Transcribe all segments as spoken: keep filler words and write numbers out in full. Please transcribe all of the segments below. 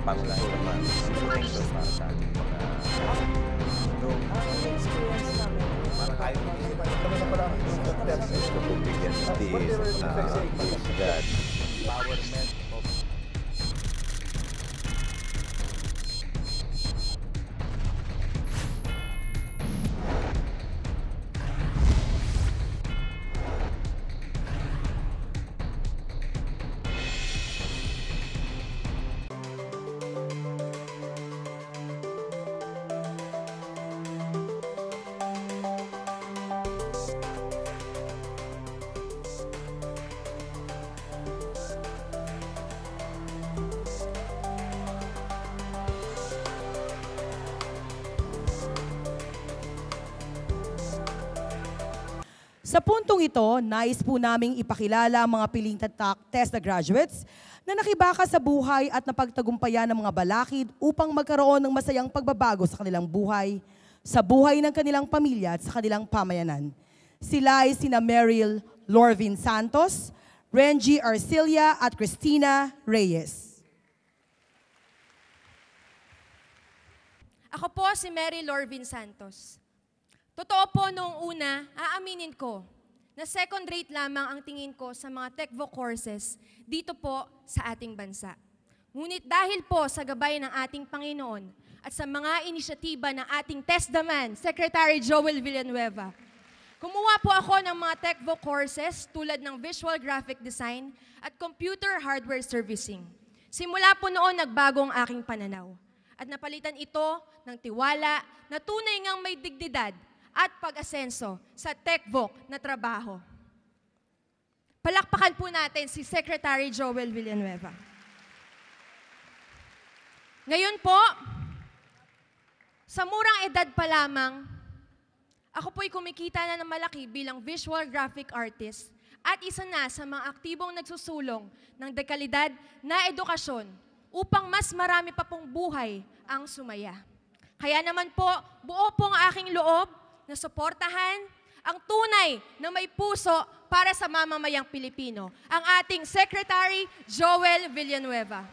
pangulahin naman si Rector para sa ating mga Ang experience namin, parang ayaw ko din sila. kami na pala Gusto ko bigyan din na felicidad. Empowerment of Sa puntong ito, nais po naming ipakilala ang mga piling tatak TESDA graduates na nakibaka sa buhay at napagtagumpayan ng mga balakid upang magkaroon ng masayang pagbabago sa kanilang buhay, sa buhay ng kanilang pamilya at sa kanilang pamayanan. Sila ay sina Meryl Lorvin Santos, Renji Arcilia at Christina Reyes. Ako po si Mary Lorvin Santos. Totoo po noong una, aaminin ko na second rate lamang ang tingin ko sa mga TechVoc courses dito po sa ating bansa. Ngunit dahil po sa gabay ng ating Panginoon at sa mga inisyatiba ng ating TESDAman, Secretary Joel Villanueva, kumuha po ako ng mga TechVoc courses tulad ng Visual Graphic Design at Computer Hardware Servicing. Simula po noon nagbago ang aking pananaw at napalitan ito ng tiwala na tunay ngang may dignidad at pag-asenso sa TechVoc na trabaho. Palakpakan po natin si Secretary Joel Villanueva. Ngayon po, sa murang edad pa lamang, ako po'y kumikita na ng malaki bilang visual graphic artist at isa na sa mga aktibong nagsusulong ng dekalidad na edukasyon upang mas marami pa pong buhay ang sumaya. Kaya naman po, buo pong aking loob na suportahan ang tunay na may puso para sa mamamayang Pilipino, ang ating Secretary Joel Villanueva.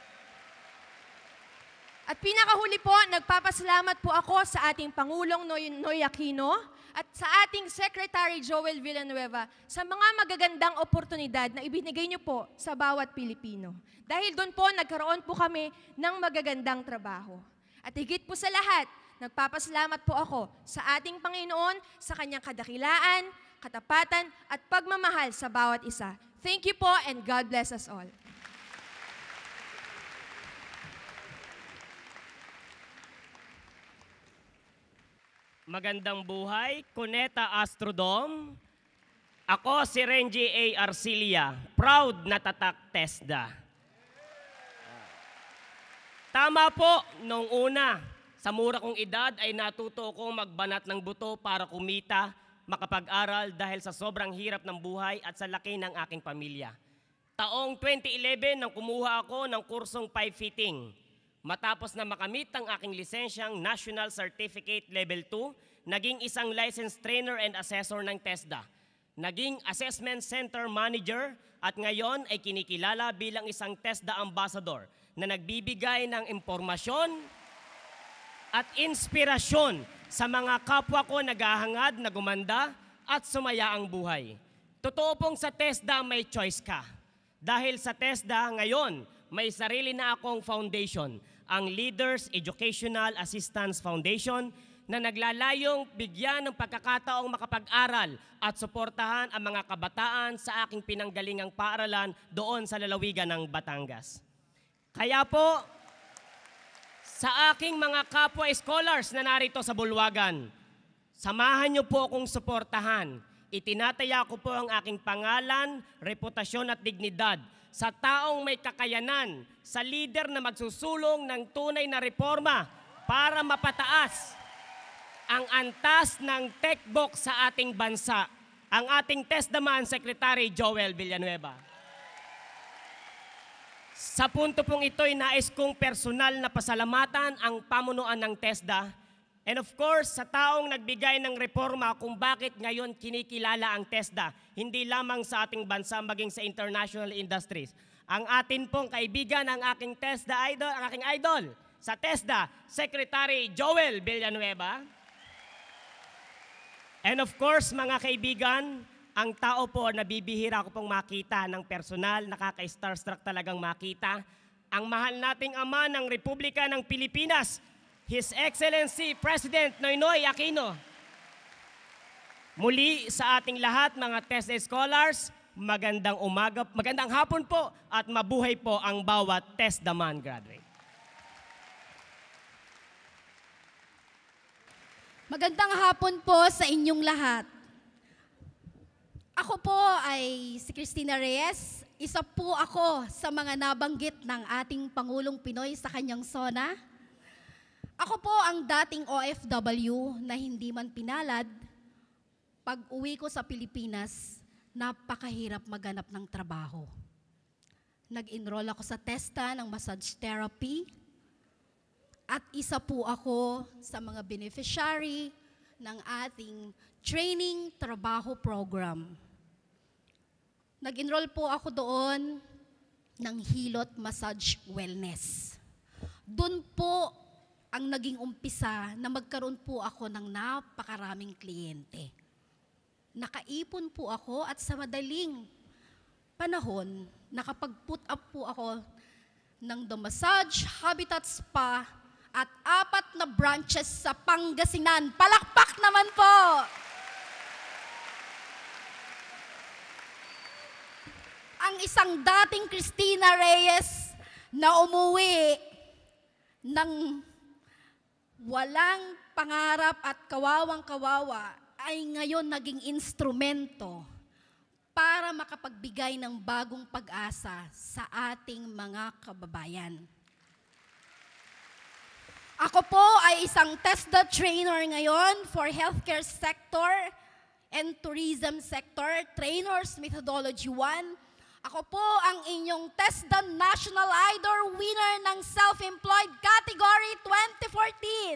At pinakahuli po, nagpapasalamat po ako sa ating Pangulong Noy, Noy Aquino at sa ating Secretary Joel Villanueva sa mga magagandang oportunidad na ibinigay niyo po sa bawat Pilipino. Dahil doon po, nagkaroon po kami ng magagandang trabaho. At higit po sa lahat, nagpapasalamat po ako sa ating Panginoon sa kanyang kadakilaan, katapatan at pagmamahal sa bawat isa. Thank you po and God bless us all. Magandang buhay, Cuneta Astrodome. Ako si Renji A. Arcilia, proud na tatak TESDA. Tama po, nung una, sa mura kong edad ay natuto akong magbanat ng buto para kumita, makapag-aral dahil sa sobrang hirap ng buhay at sa laki ng aking pamilya. Taong twenty eleven nang kumuha ako ng kursong pipe fitting. Matapos na makamit ang aking lisensyang National Certificate Level two, naging isang licensed trainer and assessor ng TESDA. Naging Assessment Center Manager at ngayon ay kinikilala bilang isang TESDA Ambassador na nagbibigay ng impormasyon at inspirasyon sa mga kapwa ko naghahangad na gumanda at sumaya ang buhay. Totoo pong sa TESDA may choice ka. Dahil sa TESDA ngayon, may sarili na akong foundation, ang Leaders Educational Assistance Foundation, na naglalayong bigyan ng pagkakataong makapag-aral at suportahan ang mga kabataan sa aking pinanggalingang paaralan doon sa lalawigan ng Batangas. Kaya po, sa aking mga kapwa scholars na narito sa Bulwagan, samahan niyo po akong suportahan. Itinataya ko po ang aking pangalan, reputasyon at dignidad sa taong may kakayanan, sa leader na magsusulong ng tunay na reforma para mapataas ang antas ng TechVoc sa ating bansa, ang ating TESDAman Secretary Joel Villanueva. Sa punto pong ito'y nais kong personal na pasalamatan ang pamunuan ng TESDA and of course sa taong nagbigay ng reforma kung bakit ngayon kinikilala ang TESDA, hindi lamang sa ating bansa maging sa international industries. Ang atin pong kaibigan, ang aking TESDA idol, ang aking idol sa TESDA, Secretary Joel Villanueva. And of course, mga kaibigan, ang tao po na bibihira ko pong makita ng personal, nakaka-starstruck talagang makita, ang mahal nating ama ng Republika ng Pilipinas, His Excellency President Noynoy Aquino. Muli sa ating lahat mga TESDA scholars, magandang umaga, magandang hapon po at mabuhay po ang bawat TESDA man graduate. Magandang hapon po sa inyong lahat. Ako po ay si Cristina Reyes. Isa po ako sa mga nabanggit ng ating Pangulong Pinoy sa kanyang SONA. Ako po ang dating O F W na hindi man pinalad. Pag uwi ko sa Pilipinas, napakahirap maghanap ng trabaho. Nag-enroll ako sa TESDA ng massage therapy. At isa po ako sa mga beneficiary ng ating training trabaho program. Nag-enroll po ako doon ng Hilot Massage Wellness. Doon po ang naging umpisa na magkaroon po ako ng napakaraming kliyente. Nakaipon po ako at sa madaling panahon, nakapag-put up po ako ng The Massage Habitat Spa at apat na branches sa Pangasinan. Palakpak naman po! Ang isang dating Cristina Reyes na umuwi ng walang pangarap at kawawang-kawawa ay ngayon naging instrumento para makapagbigay ng bagong pag-asa sa ating mga kababayan. Ako po ay isang TESDA trainer ngayon for healthcare sector and tourism sector, Trainers Methodology one. Ako po ang inyong TESDA National Idol winner ng Self-Employed Category twenty fourteen.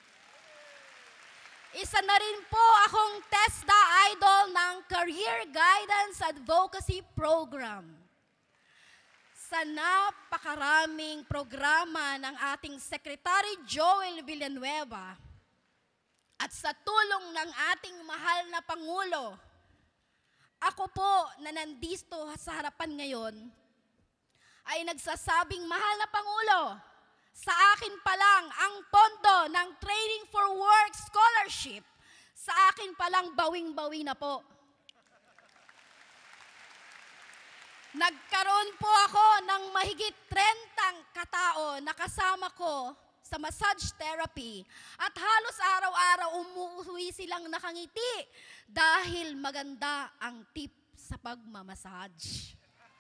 Isa na rin po akong TESDA Idol ng Career Guidance Advocacy Program. Sa napakaraming programa ng ating Secretary Joel Villanueva at sa tulong ng ating mahal na Pangulo, ako po na nandito sa harapan ngayon ay nagsasabing, mahal na Pangulo, sa akin pa lang ang pondo ng Training for Work Scholarship, sa akin pa lang bawing-bawi na po. Nagkaroon po ako ng mahigit trentang katao na kasama ko sa massage therapy at halos araw-araw umuwi silang nakangiti dahil maganda ang tip sa pagmamassage.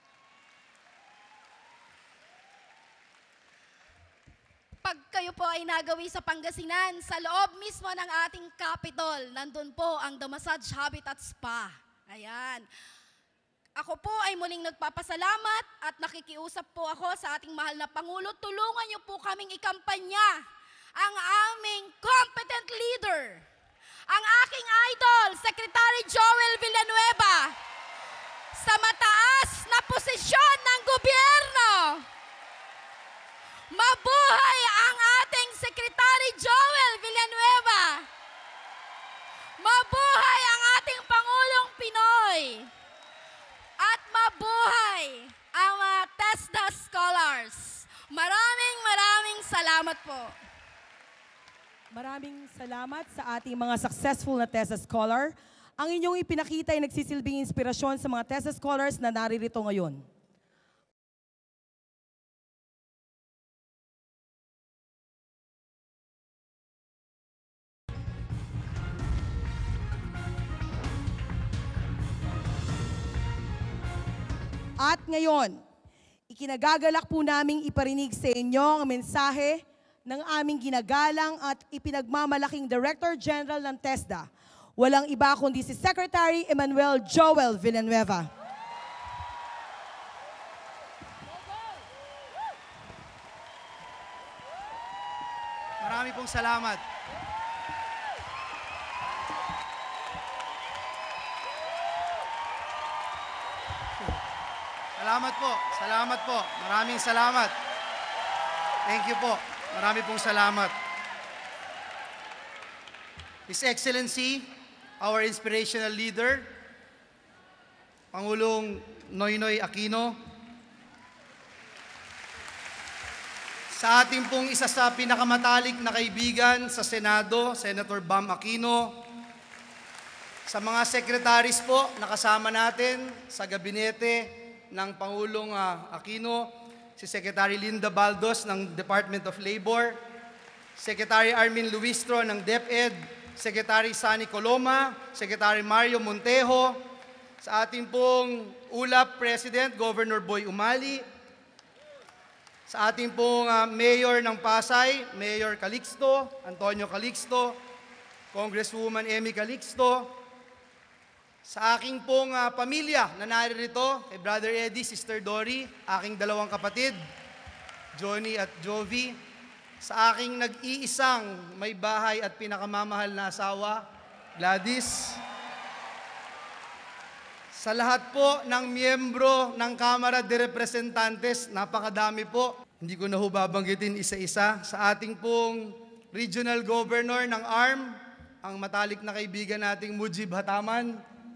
Pag kayo po ay nagawi sa Pangasinan, sa loob mismo ng ating Capitol, nandun po ang The Massage Habitat Spa. Ayan. Ako po ay muling nagpapasalamat at nakikiusap po ako sa ating mahal na Pangulo. Tulungan niyo po kaming ikampanya ang aming competent leader, ang aking idol, Secretary Joel Villanueva, sa mataas na posisyon ng gobyerno. Mabuhay ang ating Secretary Joel Villanueva. Mabuhay ang ating Pangulong Pinoy. At mabuhay ang mga TESDA scholars. Maraming maraming salamat po. Maraming salamat sa ating mga successful na TESDA scholar. Ang inyong ipinakita ay nagsisilbing inspirasyon sa mga TESDA scholars na naririto ngayon. At ngayon, ikinagagalak po naming iparinig sa inyo ang mensahe ng aming ginagalang at ipinagmamalaking Director General ng TESDA. Walang iba kundi si Secretary Emmanuel Joel Villanueva. Marami pong salamat. Salamat po. Salamat po. Maraming salamat. Thank you po. Marami pong salamat. His Excellency, our inspirational leader, Pangulong Noynoy Aquino, sa ating pong isa sa pinakamatalik na kaibigan sa Senado, Senator Bam Aquino, sa mga secretaries po na kasama natin sa gabinete ng Pangulong uh, Aquino, si Secretary Linda Baldos ng Department of Labor, Secretary Armin Luistro ng DepEd, Secretary Sani Coloma, Secretary Mario Montejo, sa ating pong U L A P President, Governor Boy Umali, sa ating pong uh, Mayor ng Pasay, Mayor Calixto, Antonio Calixto, Congresswoman Emmy Calixto, sa aking pong uh, pamilya na naririto, kay Brother Eddie, Sister Dory, aking dalawang kapatid, Johnny at Jovi, sa aking nag-iisang may bahay at pinakamamahal na asawa, Gladys, sa lahat po ng miyembro ng Kamara de Representantes, napakadami po. Hindi ko na ho babanggitin isa-isa. Sa ating pong Regional Governor ng A R M, ang matalik na kaibigan nating Mujib Hataman.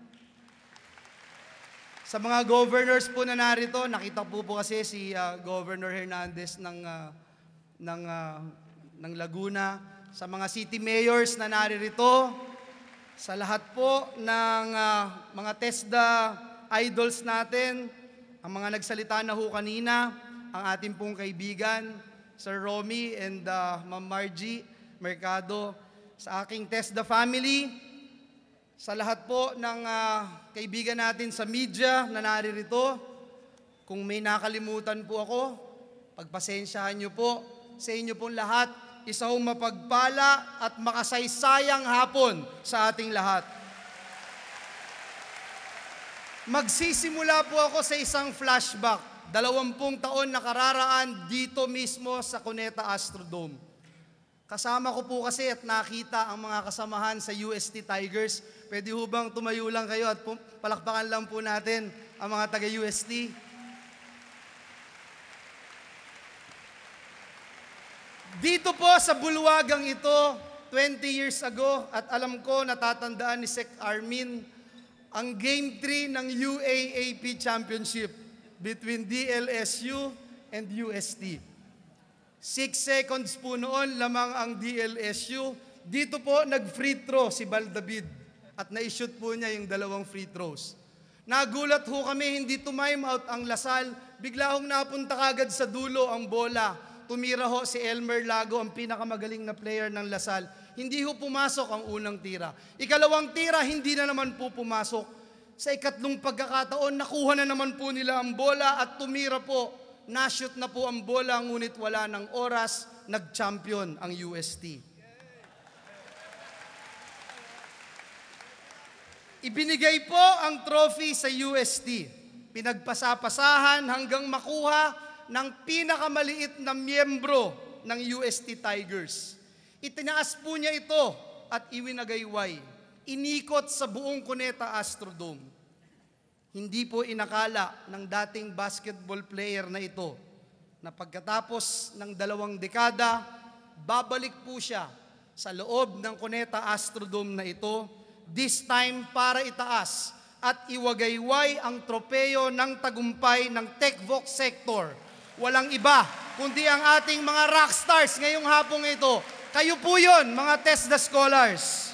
Sa mga governors po na narito, nakita po po kasi si uh, Governor Hernandez ng, uh, ng, uh, ng Laguna. Sa mga city mayors na naririto, sa lahat po ng uh, mga TESDA idols natin, ang mga nagsalita na ho kanina, ang ating pong kaibigan, Sir Romy and uh, Ma'am Margie Mercado, sa aking TESDA family, sa lahat po ng uh, kaibigan natin sa media na naririto, kung may nakalimutan po ako, pagpasensyahan niyo po sa inyo pong lahat. Isang mapagpala at makasaysayang hapon sa ating lahat. Magsisimula po ako sa isang flashback. Dalawampung taon na kararaan dito mismo sa Cuneta Astrodome. Kasama ko po kasi at nakita ang mga kasamahan sa U S T Tigers. Pwede ho bang tumayo lang kayo at palakpakan lang po natin ang mga taga-U S T? Dito po sa bulwagang ito, twenty years ago, at alam ko natatandaan ni Sec Armin, ang Game three ng U A A P Championship between D L S U and U S T. Six seconds po noon lamang ang D L S U. Dito po nag-free throw si Baldavid at na-shoot po niya yung dalawang free throws. Nagulat ho kami, hindi to time out ang Lasal. Bigla hong napunta kagad sa dulo ang bola. Tumira ho si Elmer Lago, ang pinakamagaling na player ng Lasal. Hindi ho pumasok ang unang tira. Ikalawang tira, hindi na naman po pumasok. Sa ikatlong pagkakataon, nakuha na naman po nila ang bola at tumira po. Na-shoot na po ang bola, ngunit wala ng oras, nag-champion ang U S T. Ibinigay po ang trophy sa U S T. Pinagpasapasahan hanggang makuha ng pinakamaliit na miyembro ng U S T Tigers. Itinaas po niya ito at iwinagayway. Inikot sa buong Cuneta Astrodome. Hindi po inakala ng dating basketball player na ito na pagkatapos ng dalawang dekada, babalik po siya sa loob ng Cuneta Astrodome na ito, this time para itaas at iwagayway ang tropeyo ng tagumpay ng TechVoc sector. Walang iba, kundi ang ating mga rockstars ngayong hapong ito. Kayo po yun, mga TESDA scholars.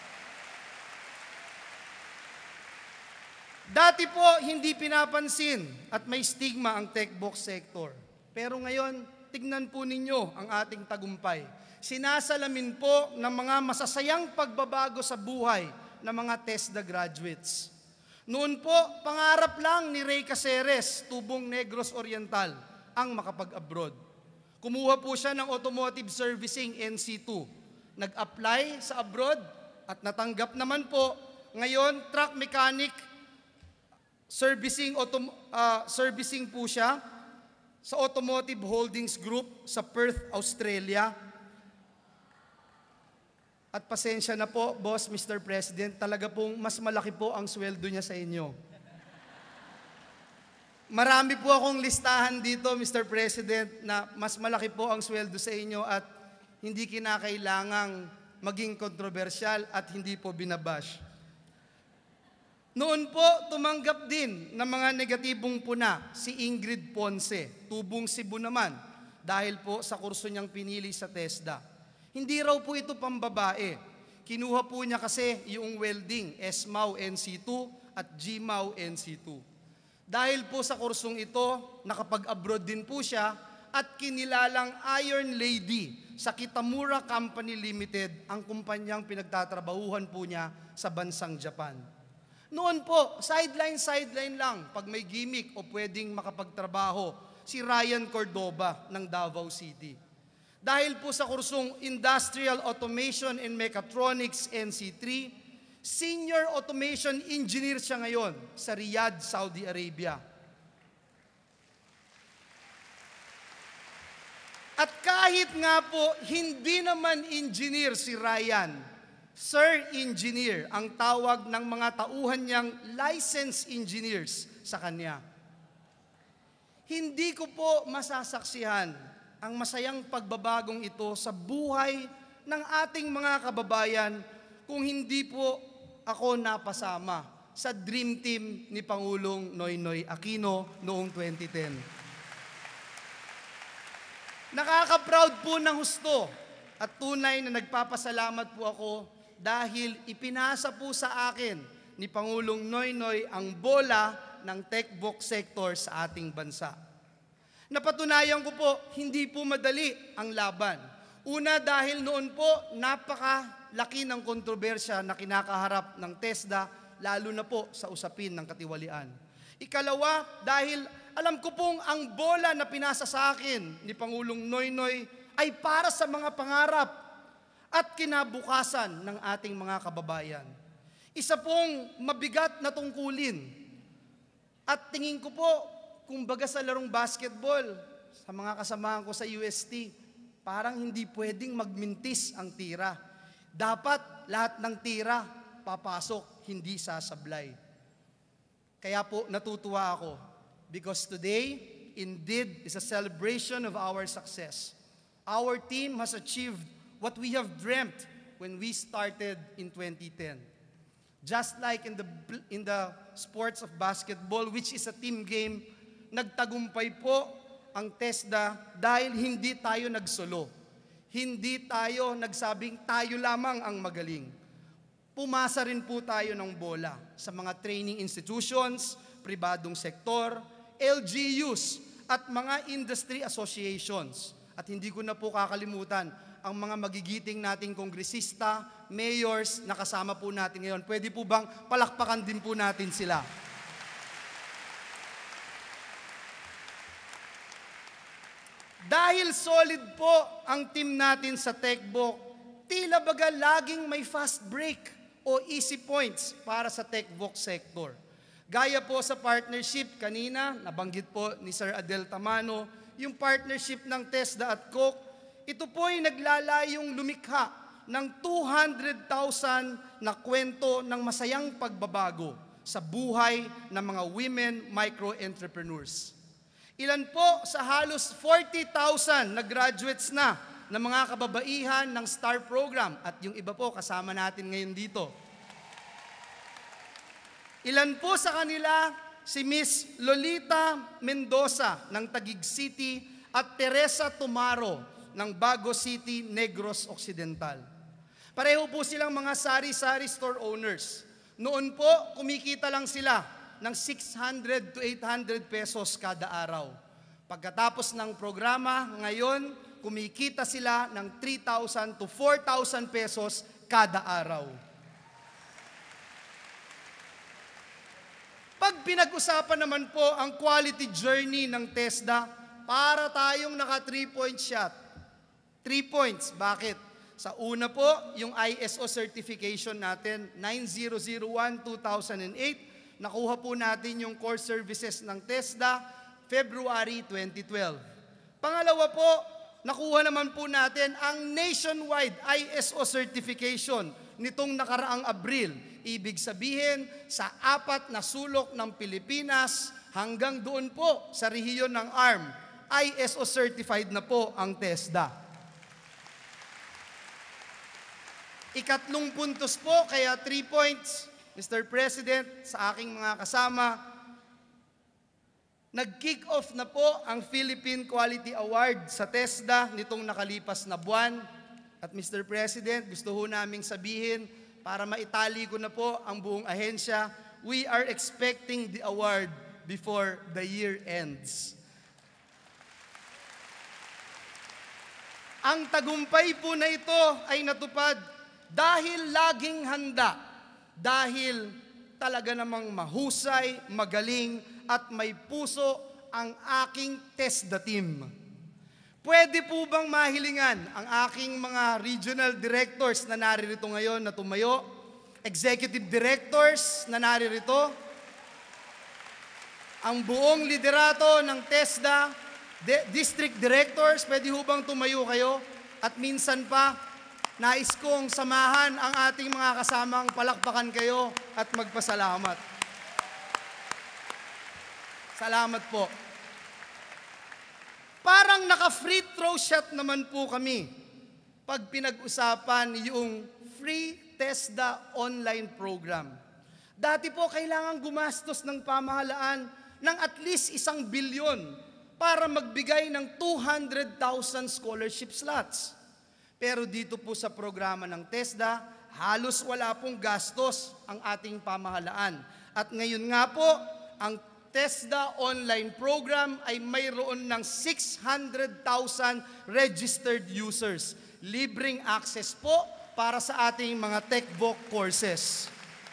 Dati po, hindi pinapansin at may stigma ang TechVoc sector. Pero ngayon, tignan po ninyo ang ating tagumpay. Sinasalamin po ng mga masasayang pagbabago sa buhay ng mga TESDA graduates. Noon po, pangarap lang ni Ray Caceres, Tubong Negros Oriental, ang makapag-abroad. Kumuha po siya ng Automotive Servicing N C two. Nag-apply sa abroad at natanggap naman po. Ngayon, truck mechanic, servicing, autom uh, servicing po siya sa Automotive Holdings Group sa Perth, Australia. At pasensya na po, Boss, Mister President, talaga pong mas malaki po ang sweldo niya sa inyo. Marami po akong listahan dito, Mister President, na mas malaki po ang sweldo sa inyo at hindi kinakailangang maging kontrobersyal at hindi po binabash. Noon po, tumanggap din ng mga negatibong puna si Ingrid Ponce, tubong Cebu naman, dahil po sa kurso niyang pinili sa TESDA. Hindi raw po ito pambabae. Kinuha po niya kasi yung welding, S M A W N C two at G M A W N C two. Dahil po sa kursong ito, nakapag-abroad din po siya at kinilalang Iron Lady sa Kitamura Company Limited, ang kumpanyang pinagtatrabahuhan po niya sa bansang Japan. Noon po, sideline-sideline lang pag may gimmick o pwedeng makapagtrabaho si Ryan Cordoba ng Davao City. Dahil po sa kursong Industrial Automation and Mechatronics N C three, Senior Automation Engineer siya ngayon sa Riyadh, Saudi Arabia. At kahit nga po, hindi naman engineer si Ryan, Sir Engineer ang tawag ng mga tauhan niyang licensed engineers sa kanya. Hindi ko po masasaksihan ang masayang pagbabagong ito sa buhay ng ating mga kababayan kung hindi po ako napasama sa Dream Team ni Pangulong Noynoy Aquino noong twenty ten. Nakaka-proud po ng husto at tunay na nagpapasalamat po ako dahil ipinasa po sa akin ni Pangulong Noynoy ang bola ng tech book sector sa ating bansa. Napatunayan ko po, hindi po madali ang laban. Una dahil noon po, napakalaki ng kontrobersya na kinakaharap ng TESDA, lalo na po sa usapin ng katiwalian. Ikalawa, dahil alam ko pong ang bola na pinasa sa akin ni Pangulong Noynoy ay para sa mga pangarap at kinabukasan ng ating mga kababayan. Isa pong mabigat na tungkulin. At tingin ko po, kumbaga sa larong basketball, sa mga kasamahan ko sa U S T, parang hindi pwedeng magmintis ang tira. Dapat lahat ng tira papasok, hindi sasablay. Kaya po natutuwa ako because today indeed is a celebration of our success. Our team has achieved what we have dreamt when we started in twenty ten. Just like in the in the sports of basketball, which is a team game, nagtagumpay po ang TESDA dahil hindi tayo nagsolo. Hindi tayo nagsabing tayo lamang ang magaling. Pumasa rin po tayo ng bola sa mga training institutions, pribadong sektor, L G Us, at mga industry associations. At hindi ko na po kakalimutan ang mga magigiting nating kongresista, mayors na kasama po natin ngayon. Pwede po bang palakpakan din po natin sila? Dahil solid po ang team natin sa TechVoc, tila baga laging may fast break o easy points para sa TechVoc sector. Gaya po sa partnership kanina, nabanggit po ni Sir Adel Tamano, yung partnership ng TESDA at Coke, ito po ay naglalayong lumikha ng two hundred thousand na kwento ng masayang pagbabago sa buhay ng mga women micro-entrepreneurs. Ilan po sa halos forty thousand na graduates na ng mga kababaihan ng STAR program at yung iba po kasama natin ngayon dito. Ilan po sa kanila si Miss Lolita Mendoza ng Taguig City at Teresa Tumaro ng Bago City, Negros Occidental. Pareho po silang mga sari-sari store owners. Noon po, kumikita lang sila ng six hundred to eight hundred pesos kada araw. Pagkatapos ng programa, ngayon, kumikita sila ng three thousand to four thousand pesos kada araw. Pag pinag-usapan naman po ang quality journey ng TESDA, para tayong naka three-point shot. Three points. Bakit? Sa una po, yung I S O certification natin, nine thousand one two thousand eight, nakuha po natin yung core services ng TESDA, February twenty twelve. Pangalawa po, nakuha naman po natin ang nationwide I S O certification nitong nakaraang Abril. Ibig sabihin, sa apat na sulok ng Pilipinas, hanggang doon po sa rehiyon ng A R M, I S O certified na po ang TESDA. Ikatlong puntos po, kaya three points, Mister President, sa aking mga kasama, nag-kick off na po ang Philippine Quality Award sa TESDA nitong nakalipas na buwan. At Mister President, gusto ho naming sabihin, para maitali ko na po ang buong ahensya, we are expecting the award before the year ends. Ang tagumpay po na ito ay natupad dahil laging handa, dahil talaga namang mahusay, magaling, at may puso ang aking TESDA team. Pwede po bang mahilingan ang aking mga regional directors na naririto ngayon na tumayo, executive directors na naririto, ang buong liderato ng TESDA, de- district directors, pwede ho bang tumayo kayo? At minsan pa, nais kong samahan ang ating mga kasamang palakpakan kayo at magpasalamat. Salamat po. Parang naka-free throw shot naman po kami pag pinag-usapan yung free TESDA online program. Dati po kailangan gumastos ng pamahalaan ng at least isang bilyon para magbigay ng two hundred thousand scholarship slots. Pero dito po sa programa ng TESDA, halos wala pong gastos ang ating pamahalaan. At ngayon nga po, ang TESDA online program ay mayroon ng six hundred thousand registered users. Libreng access po para sa ating mga TechVoc courses.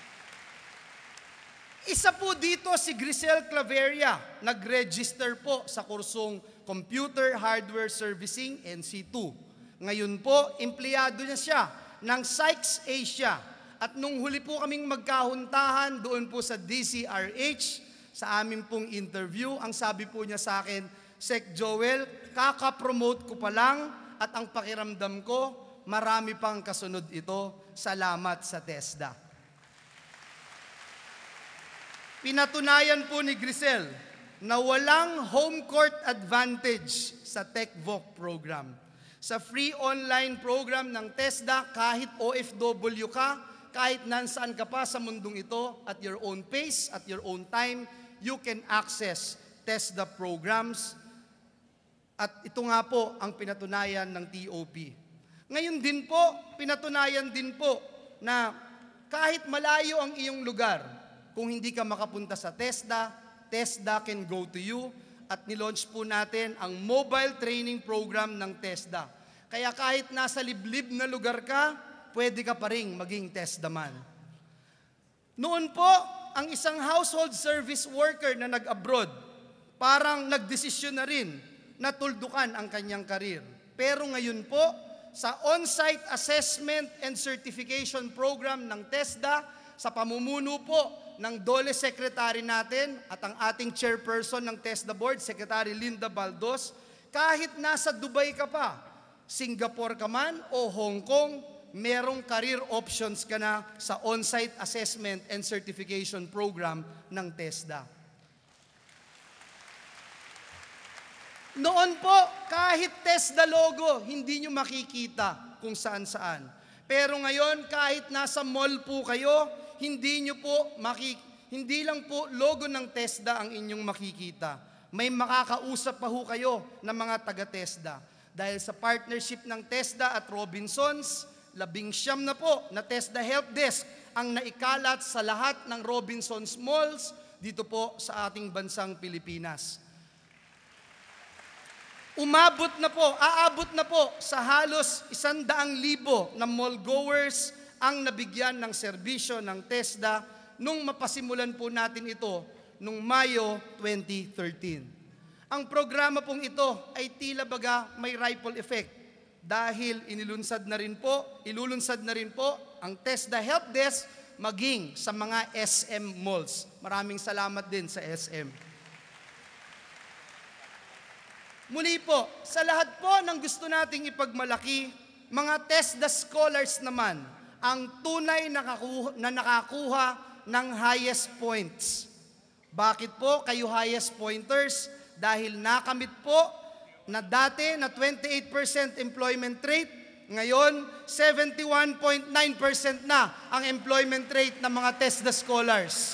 Isa po dito si Grisel Claveria, nag-register po sa kursong Computer Hardware Servicing N C two. Ngayon po, empleyado niya siya ng Sykes Asia. At nung huli po kaming magkahuntahan doon po sa D C R H, sa amin pong interview, ang sabi po niya sa akin, Sec Joel, kaka-promote ko pa lang at ang pakiramdam ko, marami pang kasunod ito. Salamat sa TESDA. Pinatunayan po ni Grisel na walang home court advantage sa TechVoc program. Sa free online program ng TESDA, kahit O F W ka, kahit nansaan ka pa sa mundong ito, at your own pace, at your own time, you can access TESDA programs. At ito nga po ang pinatunayan ng T O P. Ngayon din po, pinatunayan din po na kahit malayo ang iyong lugar, kung hindi ka makapunta sa TESDA, TESDA can go to you. At nilaunch po natin ang mobile training program ng TESDA. Kaya kahit nasa liblib na lugar ka, pwede ka pa rin maging TESDA man. Noon po, ang isang household service worker na nag-abroad, parang nagdesisyon na rin na tuldukan ang kanyang karir. Pero ngayon po, sa on-site assessment and certification program ng TESDA, sa pamumuno po ng DOLE Secretary natin at ang ating chairperson ng TESDA Board, Secretary Linda Baldos, kahit nasa Dubai ka pa, Singapore ka man o Hong Kong, merong career options ka na sa on-site assessment and certification program ng TESDA. Noon po, kahit TESDA logo, hindi nyo makikita kung saan-saan. Pero ngayon, kahit nasa mall po kayo, hindi nyo po makikita, hindi lang po logo ng TESDA ang inyong makikita. May makakausap pa ho kayo ng mga taga-TESDA. Dahil sa partnership ng TESDA at Robinsons, labing siyam na po na TESDA Help Desk ang naikalat sa lahat ng Robinsons Malls dito po sa ating bansang Pilipinas. Umabot na po, aabot na po sa halos isandaang libo na mall goers ang nabigyan ng serbisyo ng TESDA nung mapasimulan po natin ito nung Mayo twenty thirteen. Ang programa pong ito ay tila baga may ripple effect dahil inilunsad na rin po, ilulunsad na rin po ang TESDA Help Desk maging sa mga S M malls. Maraming salamat din sa S M. Muli po, sa lahat po ng gusto nating ipagmalaki, mga TESDA scholars naman ang tunay nakakuha, na nakakuha ng highest points. Bakit po kayo highest pointers? Dahil nakamit po na dati na twenty-eight percent employment rate, ngayon seventy-one point nine percent na ang employment rate ng mga TESDA scholars.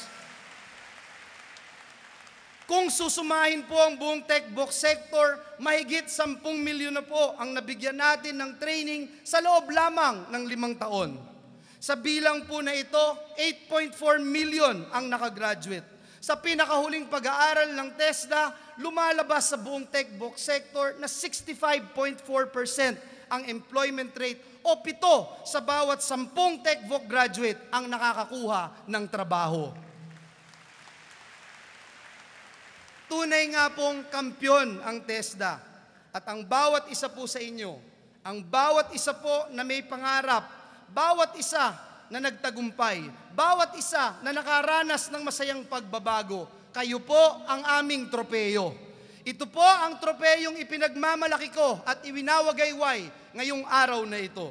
Kung susumahin po ang buong tech-book sector, mahigit sampung milyon na po ang nabigyan natin ng training sa loob lamang ng limang taon. Sa bilang po na ito, eight point four million ang nakagraduate. Sa pinakahuling pag-aaral ng TESDA, lumalabas sa buong tech-book sector na sixty-five point four percent ang employment rate o pito sa bawat sampung tech-book graduate ang nakakakuha ng trabaho. Tunay nga pong kampyon ang TESDA at ang bawat isa po sa inyo, ang bawat isa po na may pangarap, bawat isa na nagtagumpay, bawat isa na nakaranas ng masayang pagbabago, kayo po ang aming tropeyo. Ito po ang tropeyong ipinagmamalaki ko at iwinawagayway ngayong araw na ito.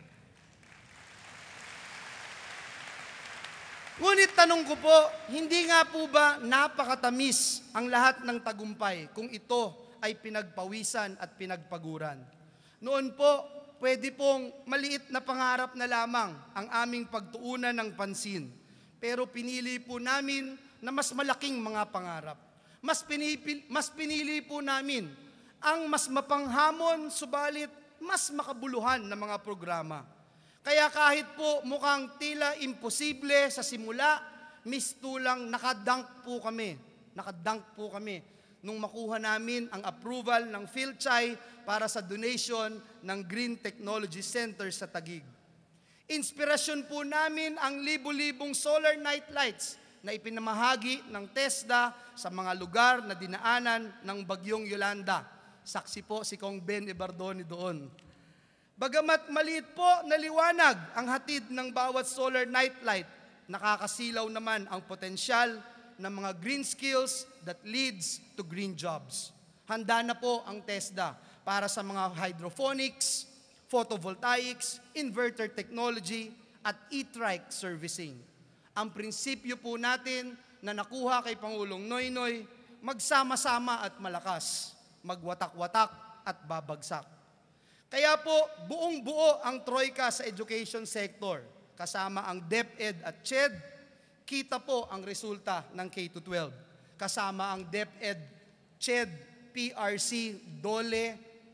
Ngunit tanong ko po, hindi nga po ba napakatamis ang lahat ng tagumpay kung ito ay pinagpawisan at pinagpaguran? Noon po, pwede pong maliit na pangarap na lamang ang aming pagtuunan ng pansin. Pero pinili po namin na mas malaking mga pangarap. Mas pinipil, mas pinili po namin ang mas mapanghamon, subalit mas makabuluhan na mga programa. Kaya kahit po mukhang tila imposible sa simula, mistulang nakadunk po kami. Nakadunk po kami nung makuha namin ang approval ng PhilChay para sa donation ng Green Technology Center sa Taguig. Inspirasyon po namin ang libu-libong solar night lights na ipinamahagi ng TESDA sa mga lugar na dinaanan ng Bagyong Yolanda. Saksi po si Kong Ben Ibardoni doon. Bagamat maliit po na liwanag ang hatid ng bawat solar night light, nakakasilaw naman ang potensyal ng mga green skills that leads to green jobs. Handa na po ang TESDA para sa mga hydroponics, photovoltaics, inverter technology, at e-trike servicing. Ang prinsipyo po natin na nakuha kay Pangulong Noynoy, magsama-sama at malakas, magwatak-watak at babagsak. Kaya po, buong-buo ang troika sa education sector, kasama ang DepEd at CHED, kita po ang resulta ng K to twelve. Kasama ang DepEd, CHED, P R C, DOLE,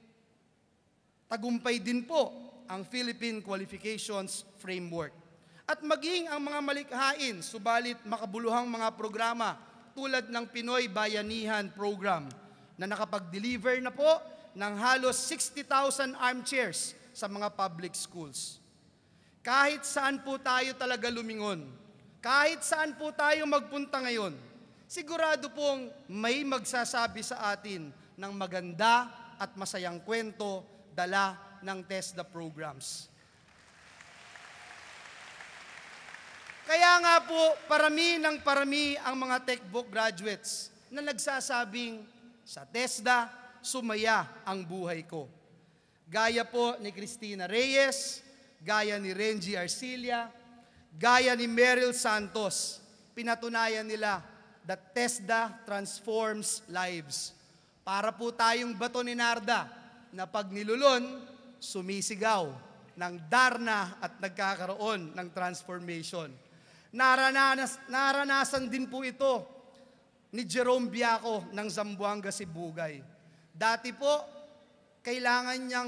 tagumpay din po ang Philippine Qualifications Framework. At maging ang mga malikhain, subalit makabuluhang mga programa tulad ng Pinoy Bayanihan Program na nakapag-deliver na po ng halos sixty thousand armchairs sa mga public schools. Kahit saan po tayo talaga lumingon, kahit saan po tayo magpunta ngayon, sigurado pong may magsasabi sa atin ng maganda at masayang kwento dala ng TESDA programs. Kaya nga po, parami ng parami ang mga TechBook graduates na nagsasabing, sa TESDA, sumaya ang buhay ko. Gaya po ni Cristina Reyes, gaya ni Renji Arcilia, gaya ni Meryl Santos, pinatunayan nila that TESDA transforms lives. Para po tayong bato ni Narda na pag nilulon, sumisigaw ng darna at nagkakaroon ng transformation. Narananas, naranasan din po ito ni Jerome Biaco ng Zamboanga, Sibugay. Dati po, kailangan niyang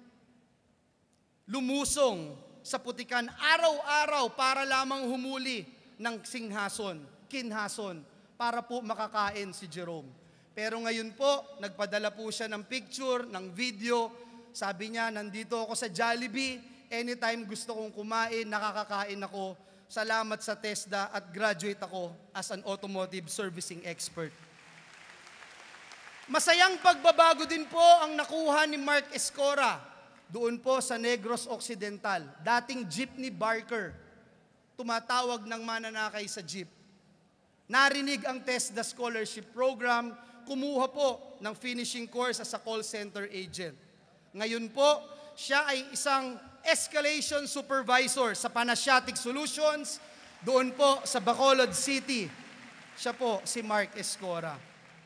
lumusong sa putikan araw-araw para lamang humuli ng singhason, kinhason, para po makakain si Jerome. Pero ngayon po, nagpadala po siya ng picture, ng video. Sabi niya, nandito ako sa Jollibee, anytime gusto kong kumain, nakakakain ako. Salamat sa TESDA at graduate ako as an automotive servicing expert. Masayang pagbabago din po ang nakuha ni Mark Escora doon po sa Negros Occidental, dating jeepney barker, tumatawag ng mananakay sa jeep. Narinig ang TESDA Scholarship Program, kumuha po ng finishing course as a call center agent. Ngayon po, siya ay isang escalation supervisor sa Panasiatic Solutions doon po sa Bacolod City. Siya po, si Mark Escora.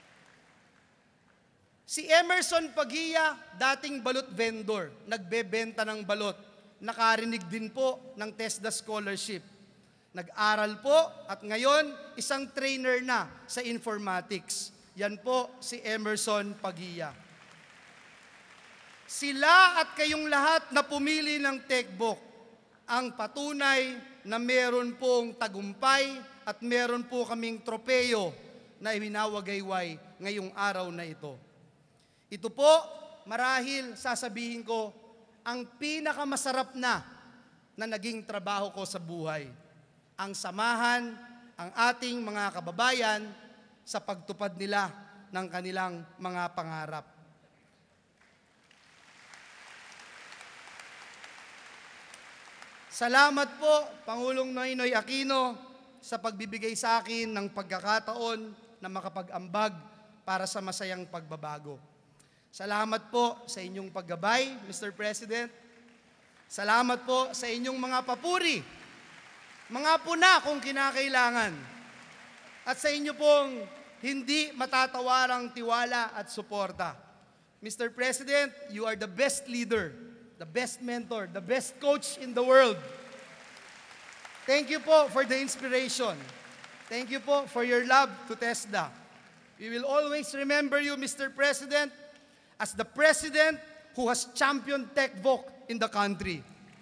Si Emerson Pagia, dating balot vendor, nagbebenta ng balot. Nakarinig din po ng TESDA Scholarship. Nag-aral po at ngayon isang trainer na sa informatics. Yan po si Emerson Pagia. Sila at kayong lahat na pumili ng TechVoc ang patunay na meron pong tagumpay at meron po kaming tropeyo na iminawagayway ngayong araw na ito. Ito po, marahil sasabihin ko, ang pinakamasarap na na naging trabaho ko sa buhay. Ang samahan ang ating mga kababayan sa pagtupad nila ng kanilang mga pangarap. Salamat po, Pangulong Noynoy Aquino, sa pagbibigay sa akin ng pagkakataon na makapag-ambag para sa masayang pagbabago. Salamat po sa inyong paggabay, Mister President. Salamat po sa inyong mga papuri, mga puna kung kinakailangan. At sa inyo pong hindi matatawarang tiwala at suporta. Mister President, you are the best leader, the best mentor, the best coach in the world. Thank you po for the inspiration. Thank you po for your love to TESDA. We will always remember you, Mister President, as the President who has championed TechVoc in the country.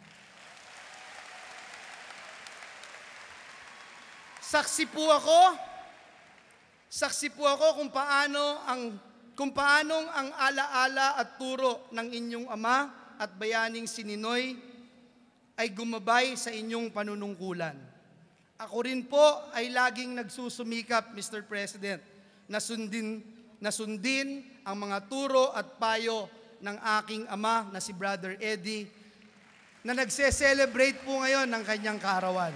Saksi po ako, saksi po ako kung paano ang kung paanong ang alaala at turo ng inyong ama at bayaning si Ninoy ay gumabay sa inyong panunungkulan. Ako rin po ay laging nagsusumikap, Mister President, na sundin, na sundin ang mga turo at payo ng aking ama na si Brother Eddie na nagse-celebrate po ngayon ng kanyang kaarawan.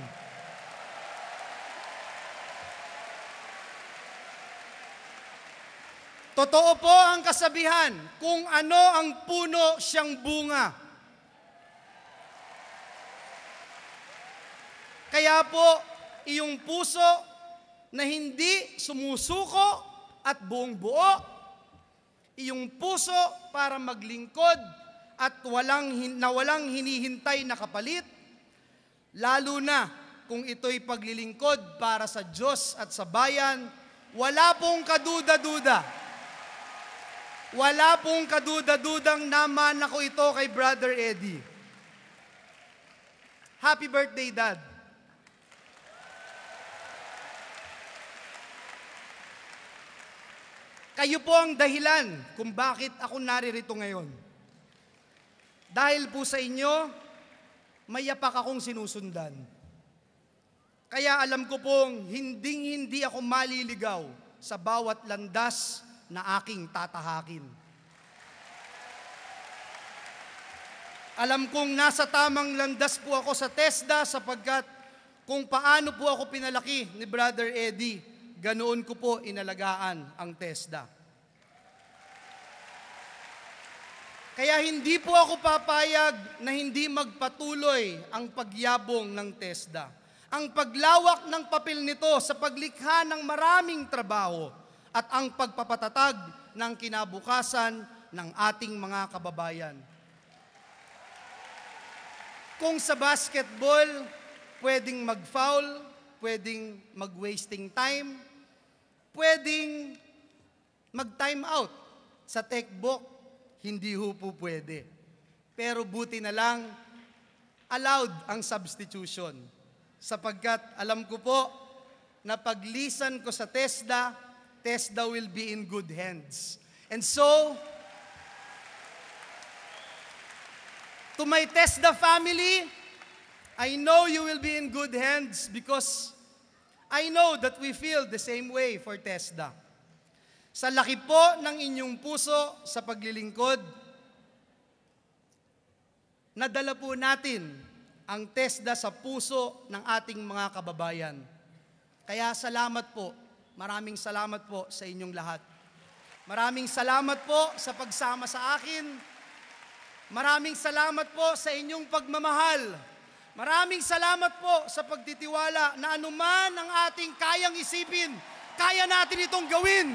Totoo po ang kasabihan, kung ano ang puno siyang bunga. Kaya po, iyong puso na hindi sumusuko at buong buo, iyong puso para maglingkod at walang, na walang hinihintay na kapalit, lalo na kung ito'y paglilingkod para sa Diyos at sa bayan, wala pong kaduda-duda. Wala pong kaduda-dudang naman ako ito kay Brother Eddie. Happy birthday, Dad. Kayo po ang dahilan kung bakit ako naririto ngayon. Dahil po sa inyo, may yapak akong sinusundan. Kaya alam ko pong hinding-hindi ako maliligaw sa bawat landas na aking tatahakin. Alam kong nasa tamang landas po ako sa TESDA sapagkat kung paano po ako pinalaki ni Brother Eddie, ganoon ko po inalagaan ang TESDA. Kaya hindi po ako papayag na hindi magpatuloy ang pagyabong ng TESDA. Ang paglawak ng papel nito sa paglikha ng maraming trabaho at ang pagpapatatag ng kinabukasan ng ating mga kababayan. Kung sa basketball, pwedeng mag-foul, pwedeng mag-wasting time, pwedeng mag-time out. Sa TechVoc, hindi ho po pwede. Pero buti na lang, allowed ang substitution. Sapagkat alam ko po na paglisan ko sa TESDA, TESDA will be in good hands. And so, to my TESDA family, I know you will be in good hands because I know that we feel the same way for TESDA. Sa laki po ng inyong puso sa paglilingkod, nadala po natin ang TESDA sa puso ng ating mga kababayan. Kaya salamat po. Maraming salamat po sa inyong lahat. Maraming salamat po sa pagsama sa akin. Maraming salamat po sa inyong pagmamahal. Maraming salamat po sa pagtitiwala na anuman ang ating kayang isipin kaya natin itong gawin.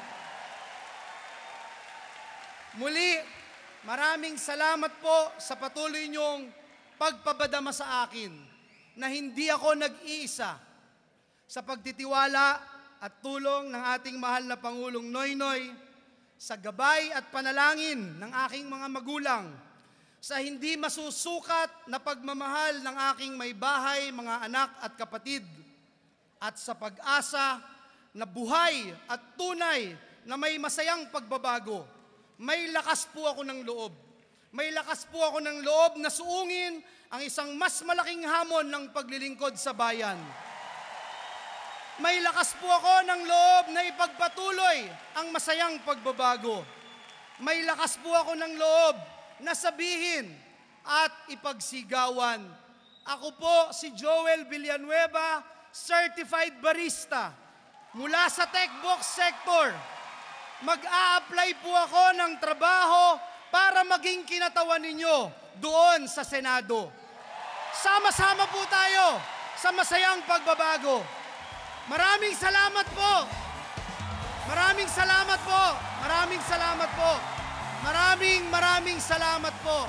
Muli, maraming salamat po sa patuloy niyong pagpabadama sa akin na hindi ako nag-iisa sa pagtitiwala at tulong ng ating mahal na Pangulong Noynoy, sa gabay at panalangin ng aking mga magulang, sa hindi masusukat na pagmamahal ng aking may bahay, mga anak at kapatid, at sa pag-asa na buhay at tunay na may masayang pagbabago. May lakas po ako ng loob. May lakas po ako ng loob na suungin ang isang mas malaking hamon ng paglilingkod sa bayan. May lakas po ako ng loob na ipagpatuloy ang masayang pagbabago. May lakas po ako ng loob na sabihin at ipagsigawan. Ako po si Joel Villanueva, Certified Barista mula sa Techbox Sector. Mag-a-apply po ako ng trabaho para maging kinatawan ninyo doon sa Senado. Sama-sama po tayo sa masayang pagbabago. Maraming salamat po. Maraming salamat po. Maraming salamat po. Maraming maraming salamat po.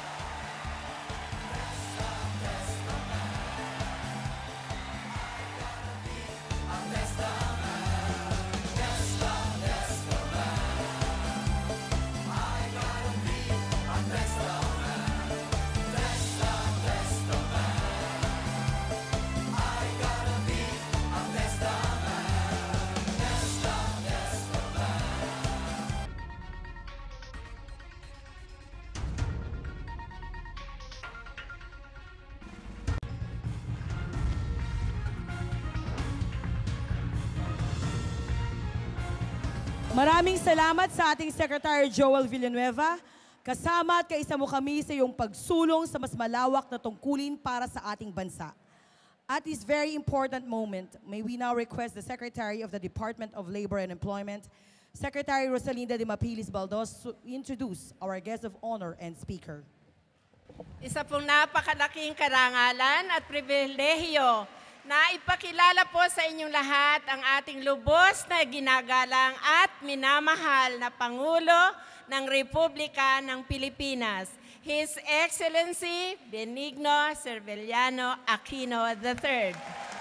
Maraming salamat sa ating Secretary Joel Villanueva. Kasama at kaisa mo kami sa iyong pagsulong sa mas malawak na tungkulin para sa ating bansa. At this very important moment, may we now request the Secretary of the Department of Labor and Employment, Secretary Rosalinda de Mapilis Baldos, to introduce our guest of honor and speaker. Isa pong napakalaking karangalan at pribilehiyo na ipakilala po sa inyong lahat ang ating lubos na ginagalang at minamahal na Pangulo ng Republika ng Pilipinas, His Excellency Benigno Cervellano Aquino the third.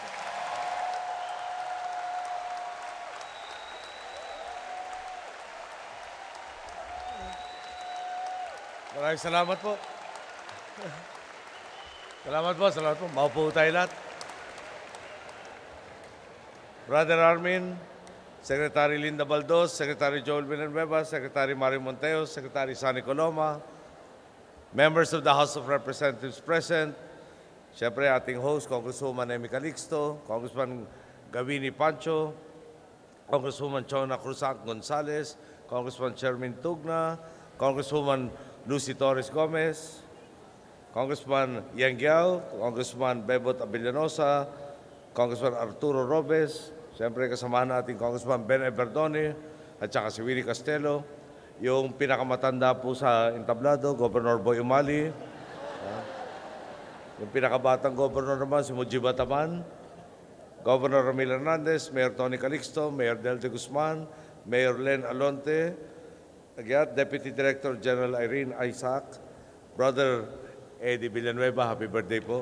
Maraming salamat po. Salamat po, salamat po. Maupo tayo lahat. Brother Armin, Secretary Linda Baldos, Secretary Joel Villanueva, Secretary Mario Monteo, Secretary Sonny Coloma, members of the House of Representatives present, siyempre ating host, Congresswoman Amy Calixto, Congressman Gavini Pancho, Congresswoman Chona Cruzac Gonzales, Congressman Sherman Tugna, Congresswoman Lucy Torres Gomez, Congressman Yang Giao, Congressman Bebot Abellanosa, Congressman Arturo Robes, siyempre kasamahan natin Congressman Ben Everdone at saka si Willie Castelo, yung pinakamatanda po sa entablado, Governor Boy Umali, yung pinakabatang governor naman si Mujib Ataman, Governor Ramil Hernandez, Mayor Tony Calixto, Mayor Del de Guzman, Mayor Len Alonte, Agyat, Deputy Director General Irene Isaac, Brother Eddie Villanueva, happy birthday po.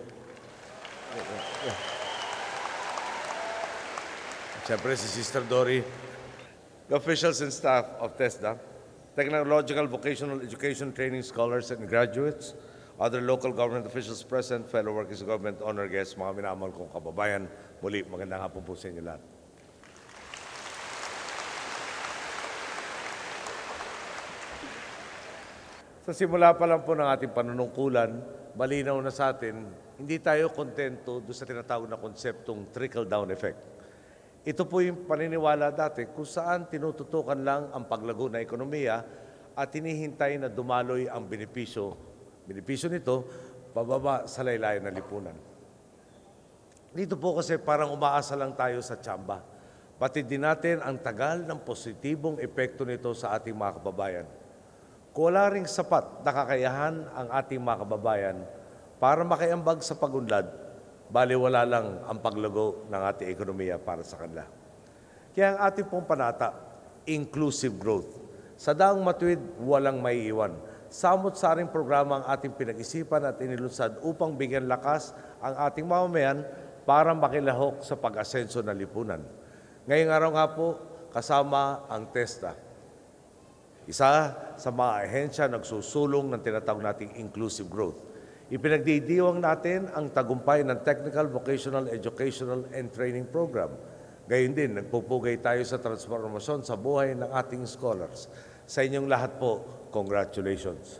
Siyempre si Sister Dory, the officials and staff of TESDA, technological vocational education training scholars and graduates, other local government officials present, fellow workers of government, honor guests, mga minamahal kong kababayan, muli magandang hapon po sa inyo lahat. Sa simula pa lang po ng ating panunungkulan, malinaw na sa atin, hindi tayo kontento doon sa tinatawag na konseptong trickle-down effect. Ito po yung paniniwala dati kung saan tinututukan lang ang paglago na ekonomiya at hinihintay na dumaloy ang benepisyo. Benepisyo nito, pababa sa laylayan ng lipunan. Dito po kasi parang umaasa lang tayo sa tsamba. Pati din natin ang tagal ng positibong epekto nito sa ating mga kababayan. Kung wala ring sapat na kakayahan ang ating mga kababayan para makiambag sa pagunlad, bali wala lang ang paglago ng ating ekonomiya para sa kanila. Kaya ang ating pong panata, inclusive growth. Sa daang matuwid, walang maiiwan. Samot-saring programa ang ating pinag-isipan at inilunsad upang bigyan lakas ang ating mamamayan para makilahok sa pag-asenso ng lipunan. Ngayong araw nga po, kasama ang TESDA. Isa sa mga ahensya nagsusulong ng tinatawag nating inclusive growth. Ipinagdidiwang natin ang tagumpay ng Technical, Vocational, Educational and Training Program. Gayon din, nagpupugay tayo sa transformasyon sa buhay ng ating scholars. Sa inyong lahat po, congratulations.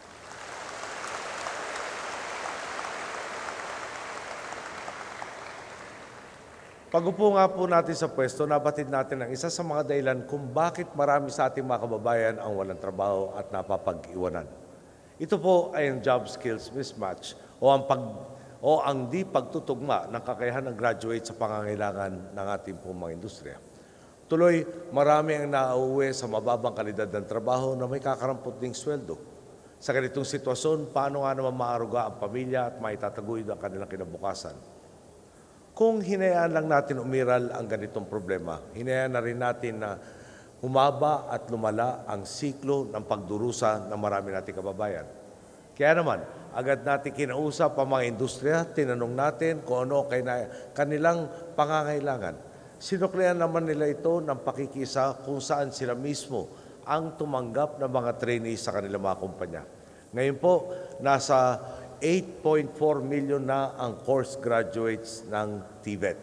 Pag-upo nga po natin sa pwesto, nabatid natin ang isa sa mga dahilan kung bakit marami sa ating mga kababayan ang walang trabaho at napapag-iwanan. Ito po ay ang job skills mismatch o ang, pag, o ang di pagtutugma ng kakayahan ng graduate sa pangangailangan ng ating pong mga industriya. Tuloy, marami ang nauuwi sa mababang kalidad ng trabaho na may kakarampot ding sweldo. Sa ganitong sitwasyon, paano nga naman maaruga ang pamilya at maitataguyod ang kanilang kinabukasan? Kung hinayaan lang natin umiral ang ganitong problema, hinayaan na rin natin na humaba at lumala ang siklo ng pagdurusa ng marami nating kababayan. Kaya naman, agad natin kinausap ang mga industriya, tinanong natin kung ano kanilang pangangailangan. Sinuklian naman nila ito ng pakikisa kung saan sila mismo ang tumanggap ng mga trainees sa kanilang mga kumpanya. Ngayon po, nasa eight point four million na ang course graduates ng T V E T.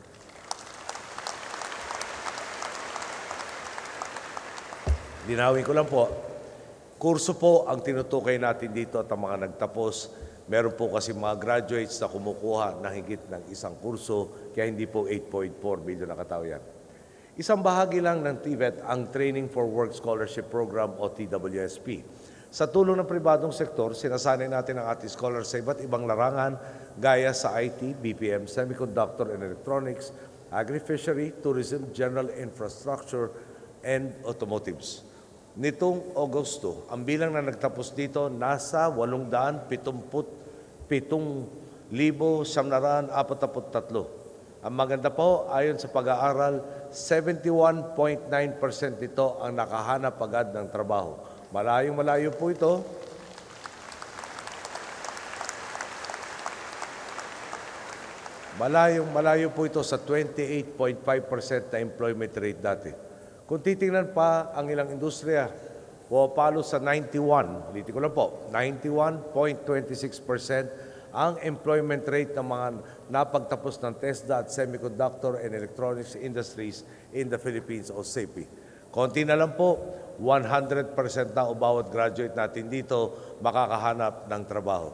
Linawin ko lang po, kurso po ang tinutukoy natin dito at ang mga nagtapos. Meron po kasi mga graduates na kumukuha ng higit ng isang kurso, kaya hindi po eight point four million na katao yan. Isang bahagi lang ng T V E T ang Training for Work Scholarship Program o T W S P. Sa tulong ng pribadong sektor, sinasanay natin ang ating scholars sa iba't ibang larangan gaya sa I T, B P M, Semiconductor and Electronics, Agri-Fishery, Tourism, General Infrastructure, and Automotives. Nitong Agosto, ang bilang na nagtapos dito nasa eight seventy-seven thousand siyam na apat na tatlo. Ang maganda po, ayon sa pag-aaral, seventy-one point nine percent nito ang nakahanap agad ng trabaho. Malayong malayo po ito. Malayong malayo po ito sa twenty-eight point five percent na employment rate dati. Kung titingnan pa ang ilang industriya, pumapalo sa ninety-one, ulitin ko lang po, ninety-one point two six percent ang employment rate ng mga napagtapos ng TESDA at Semiconductor and Electronics Industries in the Philippines o S E P I. Konti na lang po, one hundred percent na o bawat graduate natin dito makakahanap ng trabaho.